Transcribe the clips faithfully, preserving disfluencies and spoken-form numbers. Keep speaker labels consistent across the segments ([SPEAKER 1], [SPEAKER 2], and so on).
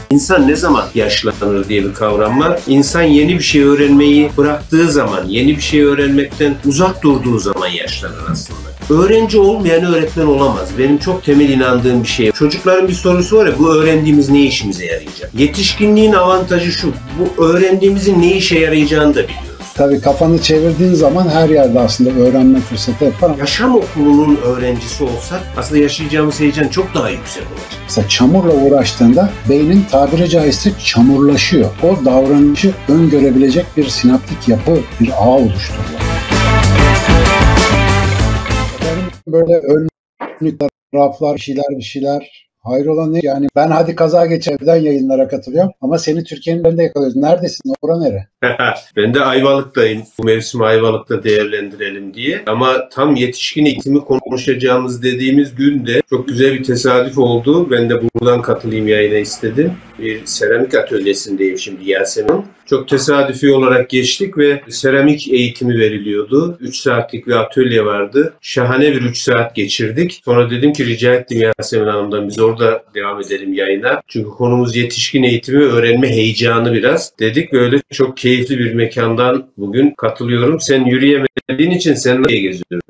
[SPEAKER 1] İnsan ne zaman yaşlanır diye bir kavram var. İnsan yeni bir şey öğrenmeyi bıraktığı zaman, yeni bir şey öğrenmekten uzak durduğu zaman yaşlanır aslında. Öğrenci olmayan öğretmen olamaz. Benim çok temel inandığım bir şey. Çocukların bir sorusu var ya, bu öğrendiğimiz ne işimize yarayacak? Yetişkinliğin avantajı şu, bu öğrendiğimizin ne işe yarayacağını da biliyoruz.
[SPEAKER 2] Tabii kafanı çevirdiğin zaman her yerde aslında öğrenme fırsatı yapar.
[SPEAKER 1] Yaşam okulunun öğrencisi olsak aslında yaşayacağımız heyecan çok daha yüksek olacak.
[SPEAKER 2] Mesela çamurla uğraştığında beynin tabiri caizse çamurlaşıyor. O davranışı öngörebilecek bir sinaptik yapı, bir ağ oluşturuyor. Böyle önlük, raflar, bir şeyler bir şeyler. Hayrola ne? Yani ben hadi kaza geç evden yayınlara katılıyorum ama seni Türkiye'nin önünde yakalıyoruz. Neredesin? Ora nere?
[SPEAKER 1] Ben de Ayvalık'tayım. Bu mevsimi Ayvalık'ta değerlendirelim diye. Ama tam yetişkin eğitimi konuşacağımız dediğimiz günde çok güzel bir tesadüf oldu. Ben de buradan katılayım yayına istedim. Bir seramik atölyesindeyim şimdi Yasemin. Çok tesadüfi olarak geçtik ve seramik eğitimi veriliyordu. üç saatlik bir atölye vardı. Şahane bir üç saat geçirdik. Sonra dedim ki rica ettim Yasemin Hanım'dan biz orada devam edelim yayına. Çünkü konumuz yetişkin eğitimi, öğrenme heyecanı biraz. Dedik böyle çok keyifli bir mekandan bugün katılıyorum. Sen yürüyemediğin için seninle geziyorum.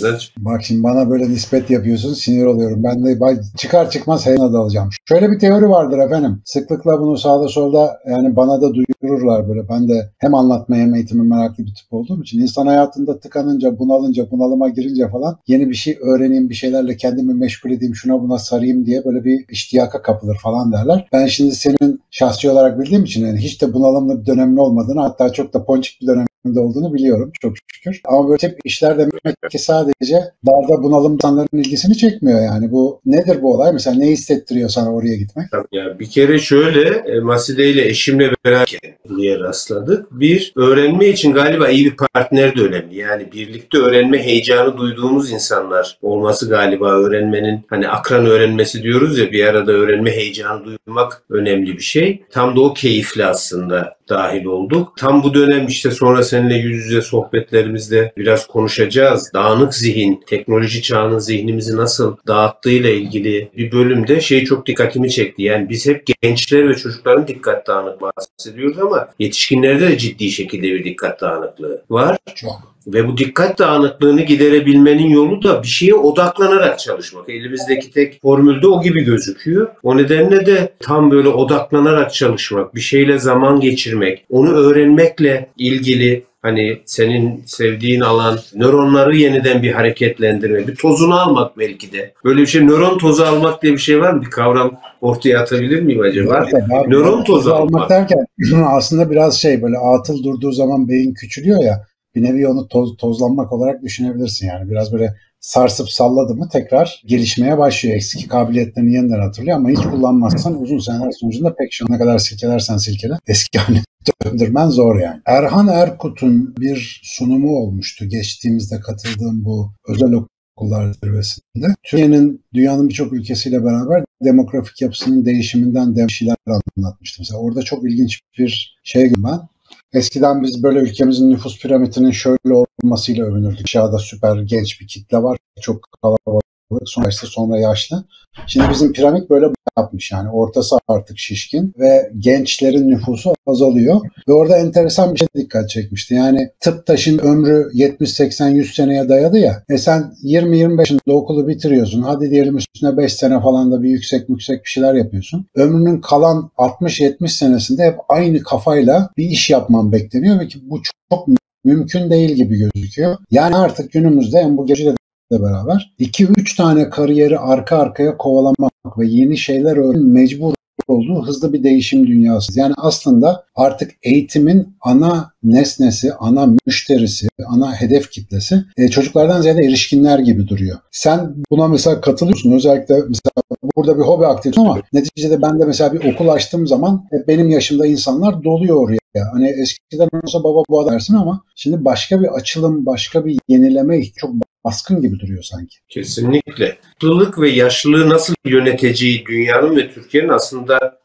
[SPEAKER 2] Bak şimdi bana böyle nispet yapıyorsun, sinir oluyorum. Ben de çıkar çıkmaz heyana dalacağım. Şöyle bir teori vardır efendim. Sıklıkla bunu sağda solda yani bana da duyururlar böyle. Ben de hem anlatmaya hem eğitime meraklı bir tip olduğum için insan hayatında tıkanınca, bunalınca, bunalıma girince falan yeni bir şey öğreneyim, bir şeylerle kendimi meşgul edeyim, şuna buna sarayım diye böyle bir iştiyaka kapılır falan derler. Ben şimdi senin şahsi olarak bildiğim için yani hiç de bunalımlı bir dönemin olmadığını, hatta çok da ponçik bir dönem olduğunu biliyorum çok şükür. Ama böyle tip işler demek ki sadece darda bunalım insanların ilgisini çekmiyor yani. Bu nedir bu olay? Mesela ne hissettiriyor sana oraya gitmek?
[SPEAKER 1] Ya bir kere şöyle e, Maside ile eşimle beraber buraya rastladık. Bir, öğrenme için galiba iyi bir partner de önemli. Yani birlikte öğrenme heyecanı duyduğumuz insanlar olması galiba öğrenmenin, hani akran öğrenmesi diyoruz ya, bir arada öğrenme heyecanı duymak önemli bir şey. Tam da o keyifli aslında dahil olduk. Tam bu dönem işte sonra seninle yüz yüze sohbetlerimizde biraz konuşacağız. Dağınık zihin, teknoloji çağının zihnimizi nasıl dağıttığıyla ilgili bir bölümde şey çok dikkatimi çekti. Yani biz hep gençler ve çocukların dikkat dağınık bahsediyoruz ama yetişkinlerde de ciddi şekilde bir dikkat dağınıklığı var.
[SPEAKER 2] Çok.
[SPEAKER 1] Ve bu dikkat dağınıklığını giderebilmenin yolu da bir şeye odaklanarak çalışmak. Elimizdeki tek formül de o gibi gözüküyor. O nedenle de tam böyle odaklanarak çalışmak, bir şeyle zaman geçirmek, onu öğrenmekle ilgili hani senin sevdiğin alan, nöronları yeniden bir hareketlendirme, bir tozunu almak belki de. Böyle bir şey, nöron tozu almak diye bir şey var mı? Bir kavram ortaya atabilir miyim acaba?
[SPEAKER 2] Evet, abi,
[SPEAKER 1] nöron tozu almak.
[SPEAKER 2] almak derken aslında biraz şey böyle atıl durduğu zaman beyin küçülüyor ya. Bir nevi onu toz, tozlanmak olarak düşünebilirsin yani. Biraz böyle sarsıp salladı mı tekrar gelişmeye başlıyor. Eski kabiliyetlerini yeniden hatırlıyor ama hiç kullanmazsan uzun seneler sonucunda pek şu ne kadar silkelersen silkele eski haline döndürmen zor yani. Erhan Erkut'un bir sunumu olmuştu geçtiğimizde katıldığım bu özel okullar zirvesinde. Türkiye'nin dünyanın birçok ülkesiyle beraber demografik yapısının değişiminden de şeyler anlatmıştı. Mesela orada çok ilginç bir şey gördüm ben. Eskiden biz böyle ülkemizin nüfus piramidinin şöyle olmasıyla övünürdük. Aşağıda süper genç bir kitle var. Çok kalabalık. Sonra işte sonra yaşlı. Şimdi bizim piramit böyle yapmış yani. Ortası artık şişkin ve gençlerin nüfusu azalıyor. Ve orada enteresan bir şey dikkat çekmişti. Yani tıp şimdi ömrü yetmiş seksen yüz seneye dayadı ya. E sen yirmi yirmi beş yaşında okulu bitiriyorsun. Hadi diyelim üstüne beş sene falan da bir yüksek yüksek bir şeyler yapıyorsun. Ömrünün kalan altmış yetmiş senesinde hep aynı kafayla bir iş yapman bekleniyor ve ki bu çok mümkün değil gibi gözüküyor. Yani artık günümüzde hem bu gece beraber iki üç tane kariyeri arka arkaya kovalamak ve yeni şeyler öğrenmek mecbur olduğu hızlı bir değişim dünyası. Yani aslında artık eğitimin ana nesnesi, ana müşterisi, ana hedef kitlesi e, çocuklardan ziyade erişkinler gibi duruyor. Sen buna mesela katılıyorsun. Özellikle mesela burada bir hobi aktivitesi ama neticede ben de mesela bir okul açtığım zaman e, benim yaşımda insanlar doluyor oraya. Hani eskiden olsa baba bu dersin ama şimdi başka bir açılım, başka bir yenileme çok baskın gibi duruyor sanki.
[SPEAKER 1] Kesinlikle. Yaşlılık ve yaşlılığı nasıl yöneteceği dünyanın ve Türkiye'nin aslında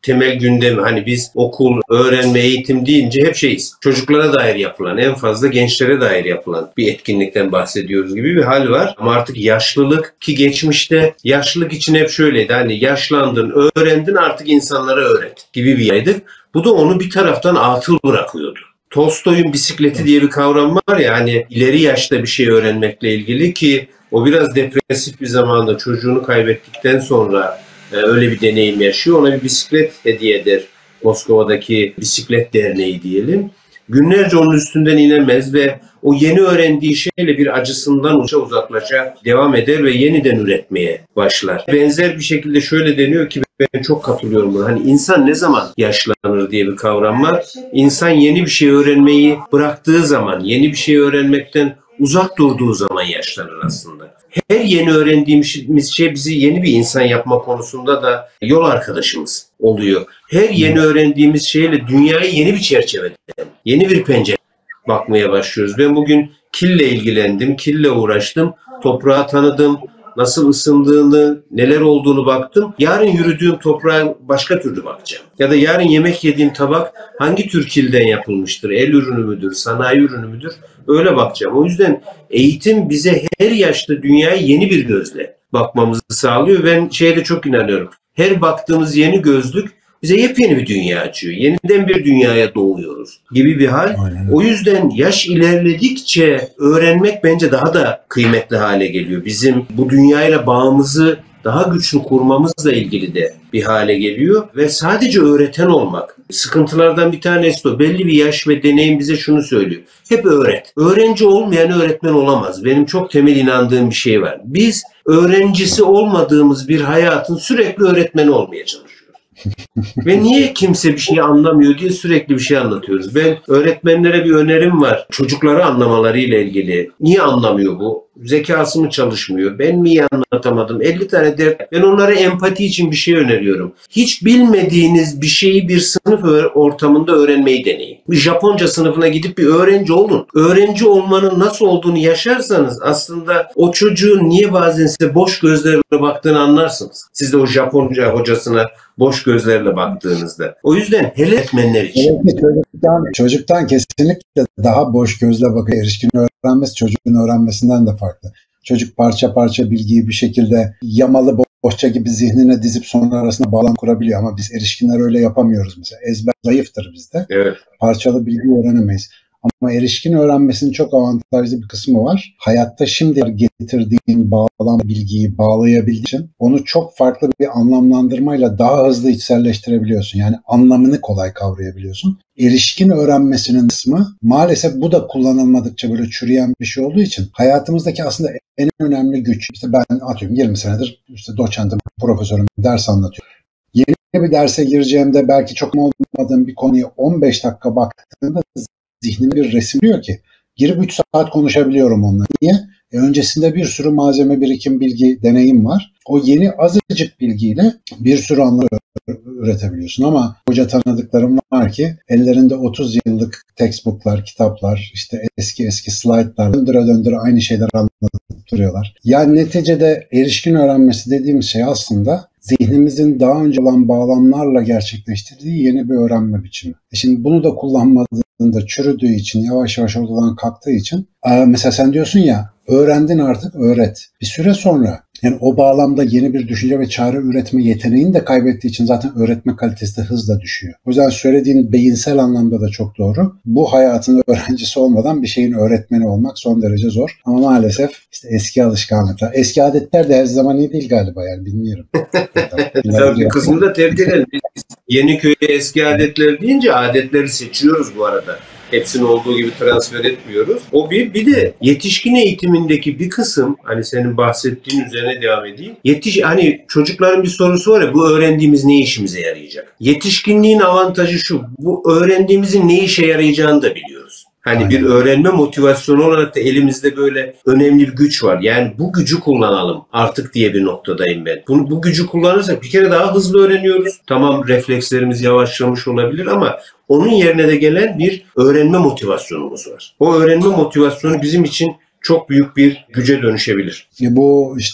[SPEAKER 1] temel gündemi. Hani biz okul, öğrenme, eğitim deyince hep şeyiz. Çocuklara dair yapılan, en fazla gençlere dair yapılan bir etkinlikten bahsediyoruz gibi bir hal var. Ama artık yaşlılık, ki geçmişte yaşlılık için hep şöyleydi. Hani yaşlandın, öğrendin, artık insanlara öğret gibi bir yaydık. Bu da onu bir taraftan atıl bırakıyordu. Tolstoy'un bisikleti diye bir kavram var ya, hani ileri yaşta bir şey öğrenmekle ilgili, ki o biraz depresif bir zamanda çocuğunu kaybettikten sonra e, öyle bir deneyim yaşıyor. Ona bir bisiklet hediye eder. Moskova'daki Bisiklet Derneği diyelim. Günlerce onun üstünden inemez ve o yeni öğrendiği şeyle bir acısından uça uzaklaşa devam eder ve yeniden üretmeye başlar. Benzer bir şekilde şöyle deniyor ki, ben çok katılıyorum buna. Hani insan ne zaman yaşlanır diye bir kavram var. İnsan yeni bir şey öğrenmeyi bıraktığı zaman, yeni bir şey öğrenmekten uzak durduğu zaman yaşlanır aslında. Her yeni öğrendiğimiz şey bizi yeni bir insan yapma konusunda da yol arkadaşımız oluyor. Her yeni öğrendiğimiz şeyle dünyayı yeni bir çerçevede, yeni bir pencere bakmaya başlıyoruz. Ben bugün kille ilgilendim, kille uğraştım, toprağı tanıdım, nasıl ısındığını, neler olduğunu baktım. Yarın yürüdüğüm toprağa başka türlü bakacağım. Ya da yarın yemek yediğim tabak hangi tür kilden yapılmıştır? El ürünü müdür, sanayi ürünü müdür? Öyle bakacağım. O yüzden eğitim bize her yaşta dünyaya yeni bir gözle bakmamızı sağlıyor. Ben şeye de çok inanıyorum. Her baktığımız yeni gözlük bize yepyeni bir dünya açıyor. Yeniden bir dünyaya doğuyoruz gibi bir hal.
[SPEAKER 2] Aynen.
[SPEAKER 1] O yüzden yaş ilerledikçe öğrenmek bence daha da kıymetli hale geliyor. Bizim bu dünyayla bağımızı daha güçlü kurmamızla ilgili de bir hale geliyor ve sadece öğreten olmak. Sıkıntılardan bir tanesi de o. Belli bir yaş ve deneyim bize şunu söylüyor. Hep öğret. Öğrenci olmayan öğretmen olamaz. Benim çok temel inandığım bir şey var. Biz öğrencisi olmadığımız bir hayatın sürekli öğretmeni olmaya çalışıyoruz. Ve niye kimse bir şey anlamıyor diye sürekli bir şey anlatıyoruz. Ben öğretmenlere bir önerim var. Çocukları anlamalarıyla ilgili. Niye anlamıyor bu? Zekası mı çalışmıyor? Ben mi iyi anlatamadım? elli tane dert. Ben onlara empati için bir şey öneriyorum. Hiç bilmediğiniz bir şeyi bir sınıf ortamında öğrenmeyi deneyin. Bir Japonca sınıfına gidip bir öğrenci olun. Öğrenci olmanın nasıl olduğunu yaşarsanız aslında o çocuğun niye bazen size boş gözlerle baktığını anlarsınız. Siz de o Japonca hocasına boş gözlerle baktığınızda. O yüzden hele öğretmenler için.
[SPEAKER 2] Evet, çocuktan, çocuktan kesinlikle daha boş gözle bakıyor. Erişkin öğrenmesi çocuğun öğrenmesinden de farklı. Çocuk parça parça bilgiyi bir şekilde yamalı bohça gibi zihnine dizip sonra arasında bağlam kurabiliyor. Ama biz erişkinler öyle yapamıyoruz mesela. Ezber zayıftır bizde.
[SPEAKER 1] Evet.
[SPEAKER 2] Parçalı bilgi öğrenemeyiz. Ama erişkin öğrenmesinin çok avantajlı bir kısmı var. Hayatta şimdi getirdiğin bağlam bilgiyi bağlayabildiğin için onu çok farklı bir anlamlandırmayla daha hızlı içselleştirebiliyorsun. Yani anlamını kolay kavrayabiliyorsun. Erişkin öğrenmesinin kısmı maalesef bu da kullanılmadıkça böyle çürüyen bir şey olduğu için hayatımızdaki aslında en önemli güç. İşte ben atıyorum yirmi senedir işte doçentim, profesörüm, ders anlatıyorum. Yeni bir derse gireceğimde belki çok olmadığım bir konuyu on beş dakika baktığımda zihnime bir resim diyor ki girip üç saat konuşabiliyorum onunla. Niye? E öncesinde bir sürü malzeme, birikim, bilgi, deneyim var. O yeni azıcık bilgiyle bir sürü anlam üretebiliyorsun. Ama hoca tanıdıklarım var ki ellerinde otuz yıllık textbooklar, kitaplar, işte eski eski slaytlar döndüre döndüre aynı şeyler anlatıp duruyorlar. Yani neticede erişkin öğrenmesi dediğimiz şey aslında zihnimizin daha önce olan bağlamlarla gerçekleştirdiği yeni bir öğrenme biçimi. E şimdi bunu da kullanmadığında çürüdüğü için, yavaş yavaş ortadan kalktığı için mesela sen diyorsun ya öğrendin artık öğret. Bir süre sonra yani o bağlamda yeni bir düşünce ve çare üretme yeteneğini de kaybettiği için zaten öğretme kalitesi de hızla düşüyor. O yüzden söylediğin beyinsel anlamda da çok doğru. Bu hayatın öğrencisi olmadan bir şeyin öğretmeni olmak son derece zor. Ama maalesef işte eski alışkanlıklar, eski adetler de her zaman iyi değil galiba yani bilmiyorum.
[SPEAKER 1] Tabii bir kısmını da terk edelim. Biz Yeniköy'e eski adetler deyince adetleri seçiyoruz bu arada. Hepsini olduğu gibi transfer etmiyoruz. O bir. Bir de yetişkin eğitimindeki bir kısım, hani senin bahsettiğin üzerine devam edeyim. Yetiş, hani çocukların bir sorusu var ya, bu öğrendiğimiz ne işimize yarayacak? Yetişkinliğin avantajı şu, bu öğrendiğimizin ne işe yarayacağını da biliyoruz. Hani
[SPEAKER 2] Aynen.
[SPEAKER 1] bir öğrenme motivasyonu olarak da elimizde böyle önemli bir güç var. Yani bu gücü kullanalım artık diye bir noktadayım ben. Bunu, bu gücü kullanırsak bir kere daha hızlı öğreniyoruz. Tamam, reflekslerimiz yavaşlamış olabilir ama onun yerine de gelen bir öğrenme motivasyonumuz var. O öğrenme motivasyonu bizim için çok büyük bir güce dönüşebilir.
[SPEAKER 2] E bu işte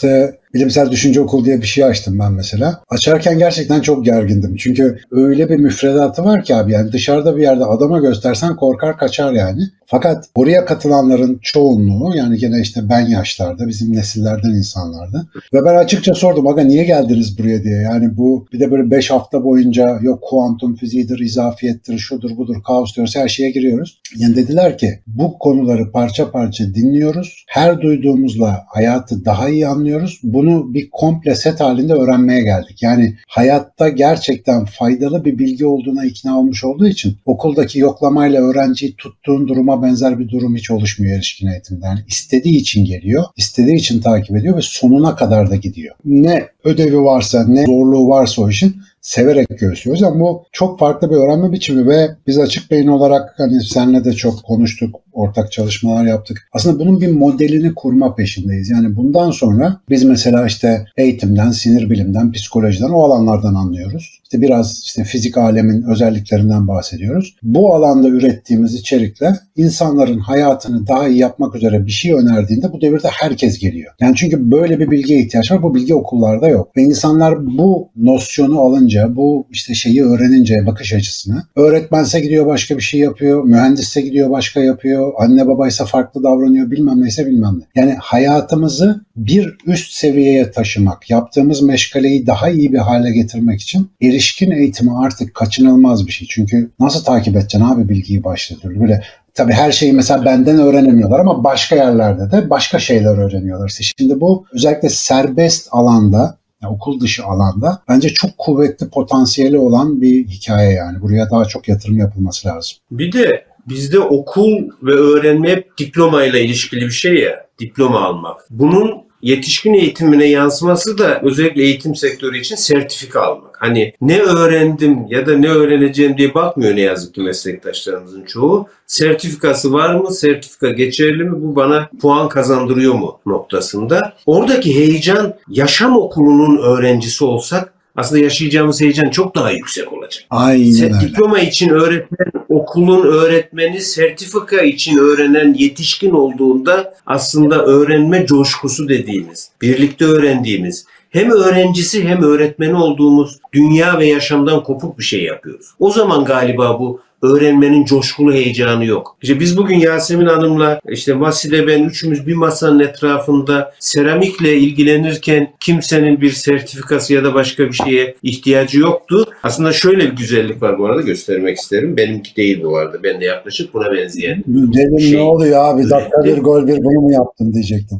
[SPEAKER 2] Bilimsel Düşünce Okulu diye bir şey açtım ben mesela. Açarken gerçekten çok gergindim. Çünkü öyle bir müfredatı var ki abi, yani dışarıda bir yerde adama göstersen korkar kaçar yani. Fakat oraya katılanların çoğunluğu, yani gene işte ben yaşlarda, bizim nesillerden insanlardı. Ve ben açıkça sordum, aga niye geldiniz buraya diye. Yani bu bir de böyle beş hafta boyunca yok kuantum fiziğidir, izafiyettir, şudur budur, kaos diyoruz, her şeye giriyoruz. Yani dediler ki bu konuları parça parça dinliyoruz. Her duyduğumuzla hayatı daha iyi anlıyoruz. Bunu bir komple set halinde öğrenmeye geldik. Yani hayatta gerçekten faydalı bir bilgi olduğuna ikna olmuş olduğu için okuldaki yoklamayla öğrenciyi tuttuğun duruma benzer bir durum hiç oluşmuyor erişkin eğitimde. Yani istediği için geliyor, istediği için takip ediyor ve sonuna kadar da gidiyor. Ne ödevi varsa, ne zorluğu varsa o işin severek göğüslüyor. O yüzden bu çok farklı bir öğrenme biçimi ve biz Açık Beyin olarak hani seninle de çok konuştuk, ortak çalışmalar yaptık. Aslında bunun bir modelini kurma peşindeyiz. Yani bundan sonra biz mesela işte eğitimden, sinir bilimden, psikolojiden, o alanlardan anlıyoruz. İşte biraz işte fizik alemin özelliklerinden bahsediyoruz. Bu alanda ürettiğimiz içerikle insanların hayatını daha iyi yapmak üzere bir şey önerdiğinde bu devirde herkes geliyor. Yani çünkü böyle bir bilgiye ihtiyaç var. Bu bilgi okullarda yok. Ve insanlar bu nosyonu alınca, bu işte şeyi öğrenince, bakış açısını, öğretmense gidiyor başka bir şey yapıyor, mühendisse gidiyor başka yapıyor, anne babaysa farklı davranıyor, bilmem neyse bilmem ne. Yani hayatımızı bir üst seviyeye taşımak, yaptığımız meşgaleyi daha iyi bir hale getirmek için erişkin eğitimi artık kaçınılmaz bir şey. Çünkü nasıl takip edeceksin abi bilgiyi başlatıyor. Böyle tabii her şeyi mesela benden öğrenemiyorlar ama başka yerlerde de başka şeyler öğreniyorlar. İşte şimdi bu özellikle serbest alanda, yani okul dışı alanda bence çok kuvvetli potansiyeli olan bir hikaye yani. Buraya daha çok yatırım yapılması lazım.
[SPEAKER 1] Bir de bizde okul ve öğrenme hep diplomayla ilişkili bir şey ya, diploma almak. Bunun yetişkin eğitimine yansıması da özellikle eğitim sektörü için sertifika almak. Hani ne öğrendim ya da ne öğreneceğim diye bakmıyor ne yazık ki meslektaşlarımızın çoğu. Sertifikası var mı? Sertifika geçerli mi? Bu bana puan kazandırıyor mu noktasında. Oradaki heyecan, yaşam okulunun öğrencisi olsak aslında yaşayacağımız heyecan çok daha yüksek olacak.
[SPEAKER 2] Aynen öyle.
[SPEAKER 1] Diploma için öğretmen, okulun öğretmeni, sertifika için öğrenen yetişkin olduğunda aslında öğrenme coşkusu dediğimiz, birlikte öğrendiğimiz, hem öğrencisi hem öğretmeni olduğumuz dünya ve yaşamdan kopuk bir şey yapıyoruz. O zaman galiba bu öğrenmenin coşkulu heyecanı yok. İşte biz bugün Yasemin Hanım'la, işte Vasile, ben üçümüz bir masanın etrafında seramikle ilgilenirken kimsenin bir sertifikası ya da başka bir şeye ihtiyacı yoktu. Aslında şöyle bir güzellik var, bu arada göstermek isterim. Benimki değil bu arada. Ben de yaklaşık buna benzeyen.
[SPEAKER 2] Dedim
[SPEAKER 1] şey
[SPEAKER 2] ne oluyor abi, dakika bir gol bir bunu mu yaptın diyecektim.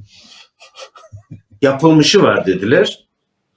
[SPEAKER 1] Yapılmışı var dediler.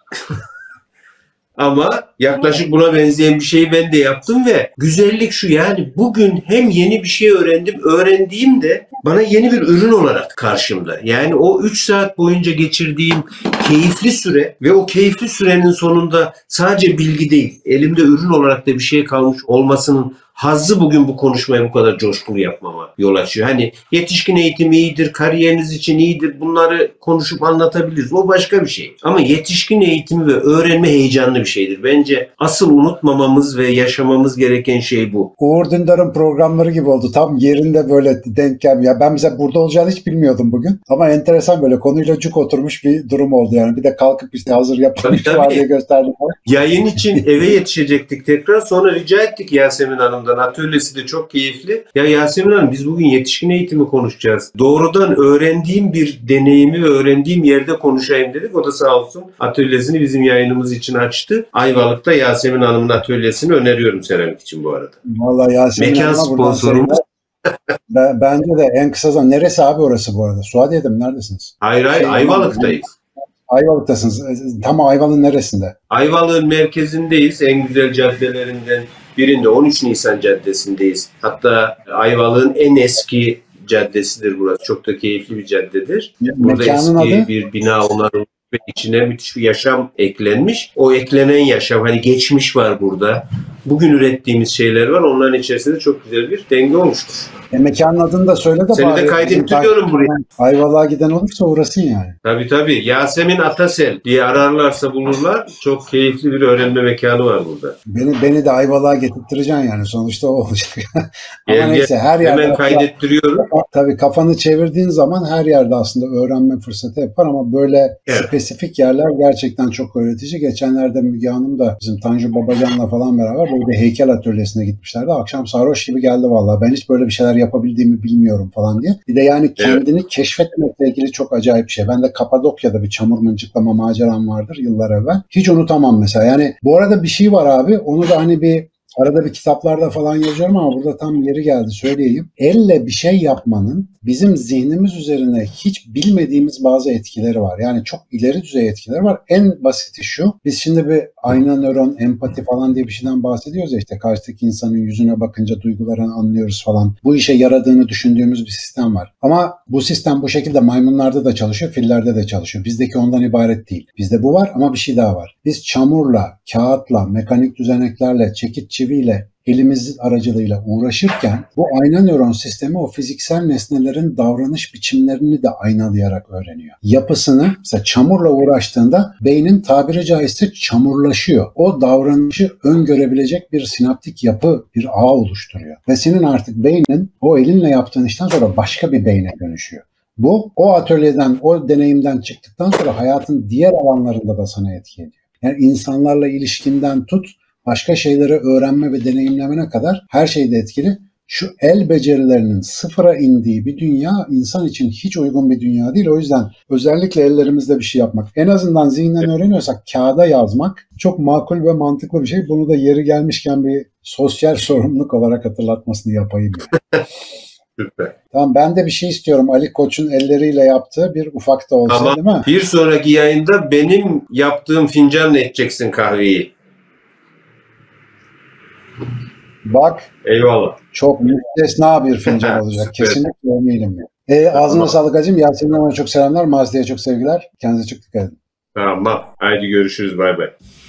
[SPEAKER 1] Ama yaklaşık buna benzeyen bir şeyi ben de yaptım ve güzellik şu, yani bugün hem yeni bir şey öğrendim, öğrendiğim de bana yeni bir ürün olarak karşımda. Yani o üç saat boyunca geçirdiğim keyifli süre ve o keyifli sürenin sonunda sadece bilgi değil, elimde ürün olarak da bir şey kalmış olmasının hazzı bugün bu konuşmayı bu kadar coşkulu yapmama yol açıyor. Hani yetişkin eğitimi iyidir, kariyeriniz için iyidir, bunları konuşup anlatabiliriz. O başka bir şey. Ama yetişkin eğitimi ve öğrenme heyecanlı bir şeydir. Bence asıl unutmamamız ve yaşamamız gereken şey bu.
[SPEAKER 2] Uğur Dündar'ın programları gibi oldu. Tam yerinde böyle denk gel. Ya ben mesela burada olacağını hiç bilmiyordum bugün. Ama enteresan, böyle konuyla cuk oturmuş bir durum oldu yani. Bir de kalkıp işte hazır yapılmış var diye gösterdim.
[SPEAKER 1] Yayın için eve yetişecektik tekrar. Sonra rica ettik Yasemin Hanım'dan. Atölyesi de çok keyifli. Ya Yasemin Hanım, biz bugün yetişkin eğitimi konuşacağız. Doğrudan öğrendiğim bir deneyimi ve öğrendiğim yerde konuşayım dedik. O da sağ olsun atölyesini bizim yayınımız için açtı. Ayvalık'ta Yasemin Hanım'ın atölyesini öneriyorum seramik için bu arada.
[SPEAKER 2] Vallahi Yasemin
[SPEAKER 1] Mekan sponsorumuz.
[SPEAKER 2] Ben, bence de en kısa zaman. Neresi abi orası bu arada? Suadiye'de mi? Neredesiniz?
[SPEAKER 1] Hayır hayır,
[SPEAKER 2] Şey,
[SPEAKER 1] Ayvalık'tayız.
[SPEAKER 2] Ayvalık'tasınız. Tam Ayvalık'ın neresinde?
[SPEAKER 1] Ayvalık'ın merkezindeyiz. En güzel caddelerinden birinde, on üç Nisan Caddesi'ndeyiz. Hatta Ayvalık'ın en eski caddesidir burası. Çok da keyifli bir caddedir. Burada
[SPEAKER 2] Mekanın
[SPEAKER 1] eski
[SPEAKER 2] adı?
[SPEAKER 1] bir bina onarılmış ve içine müthiş bir yaşam eklenmiş. O eklenen yaşam, hani geçmiş var burada. bugün ürettiğimiz şeyler var. Onların içerisinde çok güzel bir denge olmuştur.
[SPEAKER 2] E, mekanın adını da söyle de
[SPEAKER 1] Seni
[SPEAKER 2] bari
[SPEAKER 1] de kaydettiriyorum buraya.
[SPEAKER 2] Ayvalık'a giden olursa uğrasın yani.
[SPEAKER 1] Tabii tabii. Yasemin Atasel diye ararlarsa bulurlar. Çok keyifli bir öğrenme mekanı var burada.
[SPEAKER 2] Beni beni de Ayvalık'a getirttireceksin yani. Sonuçta o olacak. Ama
[SPEAKER 1] Gel,
[SPEAKER 2] neyse
[SPEAKER 1] gel.
[SPEAKER 2] her yerde.
[SPEAKER 1] Hemen kaydettiriyorum.
[SPEAKER 2] Tabii kafanı çevirdiğin zaman her yerde aslında öğrenme fırsatı yapar ama böyle
[SPEAKER 1] Evet.
[SPEAKER 2] spesifik yerler gerçekten çok öğretici. Geçenlerde Müge Hanım da bizim Tanju Babacan'la falan beraber böyle bir heykel atölyesine gitmişlerdi. Akşam sarhoş gibi geldi vallahi. Ben hiç böyle bir şeyler yapabildiğimi bilmiyorum falan diye. Bir de yani kendini evet. keşfetmekle ilgili çok acayip bir şey. Ben de Kapadokya'da bir çamur mıncıklama maceram vardır yıllar evvel. Hiç unutamam mesela. Yani bu arada bir şey var abi. Onu da hani bir arada bir kitaplarda falan yazıyorum ama burada tam yeri geldi söyleyeyim. Elle bir şey yapmanın bizim zihnimiz üzerine hiç bilmediğimiz bazı etkileri var. Yani çok ileri düzey etkileri var. En basiti şu. Biz şimdi bir ayna nöron, empati falan diye bir şeyden bahsediyoruz ya işte karşıdaki insanın yüzüne bakınca duygularını anlıyoruz falan. Bu işe yaradığını düşündüğümüz bir sistem var. Ama bu sistem bu şekilde maymunlarda da çalışıyor, fillerde de çalışıyor. Bizdeki ondan ibaret değil. Bizde bu var ama bir şey daha var. Biz çamurla, kağıtla, mekanik düzeneklerle, çekiç çiviyle elimiz aracılığıyla uğraşırken bu ayna nöron sistemi o fiziksel nesnelerin davranış biçimlerini de aynalayarak öğreniyor. Yapısını mesela çamurla uğraştığında beynin tabiri caizse çamurlaşıyor. O davranışı öngörebilecek bir sinaptik yapı, bir ağ oluşturuyor. Ve senin artık beynin o elinle yaptığın işten sonra başka bir beyne dönüşüyor. Bu o atölyeden, o deneyimden çıktıktan sonra hayatın diğer alanlarında da sana etki ediyor. Yani insanlarla ilişkinden tut, başka şeyleri öğrenme ve deneyimlemene kadar her şeyde etkili. Şu el becerilerinin sıfıra indiği bir dünya insan için hiç uygun bir dünya değil. O yüzden özellikle ellerimizle bir şey yapmak, en azından zihnen öğreniyorsak kağıda yazmak çok makul ve mantıklı bir şey. Bunu da yeri gelmişken bir sosyal sorumluluk olarak hatırlatmasını yapayım. Yani.
[SPEAKER 1] Süper.
[SPEAKER 2] Tamam ben de bir şey istiyorum. Ali Koç'un elleriyle yaptığı bir ufak da olsa
[SPEAKER 1] Ama
[SPEAKER 2] değil mi?
[SPEAKER 1] Bir sonraki yayında benim yaptığım fincanla içeceksin kahveyi.
[SPEAKER 2] Bak.
[SPEAKER 1] Eyvallah.
[SPEAKER 2] Çok müstesna bir fincan olacak. Kesinlikle eminim. E, ağzına tamam. Sağlık hacım. Yasemin'e çok selamlar. Mazide'ye çok sevgiler. Kendinize çok dikkat edin.
[SPEAKER 1] Tamam. Haydi görüşürüz. Bay bay.